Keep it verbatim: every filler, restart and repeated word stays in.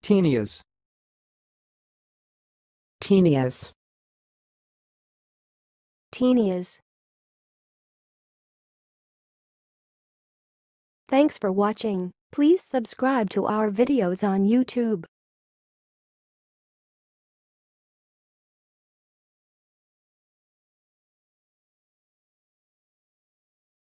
taenias, taenias, taenias. Thanks for watching. Please subscribe to our videos on YouTube.